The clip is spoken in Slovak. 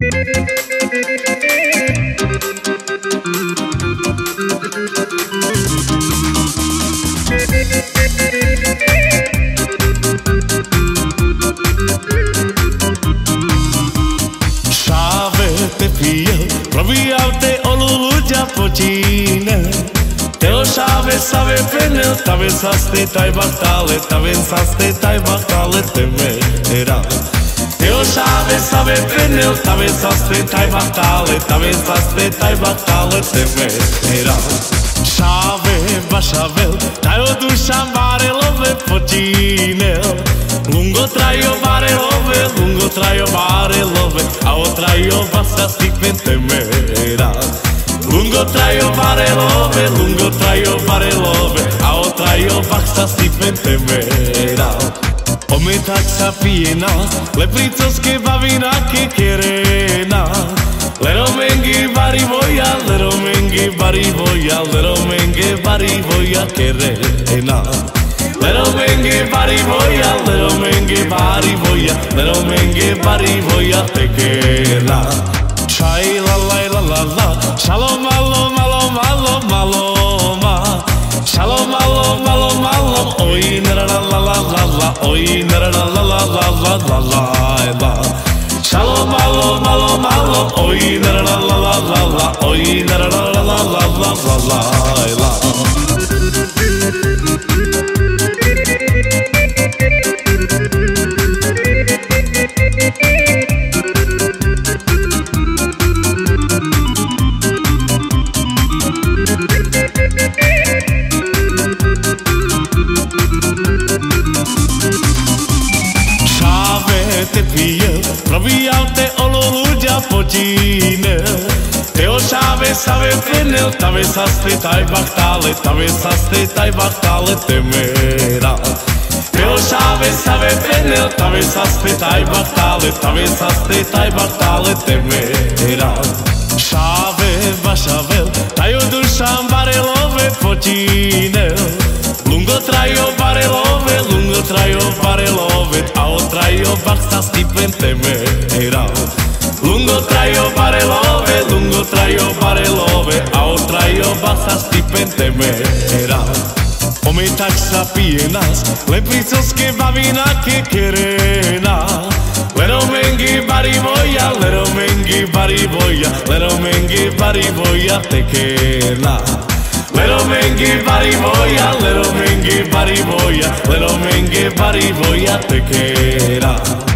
Šávete pijel, probijavte olu ľudia počíne. Teo šáve save penel, tave saste taj baktale, tave saste taj baktale temera. Teo šáve save penel, tave saste taj baktale, tave saste taj baktale temera. Šáve bašavel, taj odušam varelove počínel. Lungo trajo varelove, a o trajo basa stipen temera. Lungo trajo varelove, a o trajo basa stipen temera. Ometak sa pije nás, lepricovské bavina ke kerena. Leromengi barivoja, leromengi barivoja, leromengi barivoja kerena. Leromengi barivoja, leromengi barivoja, leromengi barivoja tekena. Chai la la la la, shalom malo malo malo malo ma. Shalom malo malo malo, oi na la la la la la, oi na la la la la la la la. Shalom malo malo malo, oi na la la la la la, oi na la la la la la la la. Šávete pijel, probijavte olu ľudia počíne. Teo šáve save penel, tave saste taj baktale, tave saste taj baktale temera. Teo šáve save penel, tave saste taj baktale, tave saste taj baktale temera. Šáve bašavel, taj odušam varelove počínel. Lungo trajo varelove, a o trajo baksa stipen temera. Lungo trajo varelove, a o trajo baksa stipen temera. Ometak sa pije nás, lepricovské bavina ke kerena. Leromengi barivoja, leromengi barivoja, leromengi barivoja tekena. Leromengi barivoja, leromengi barivoja, leromengi barivoja tekera.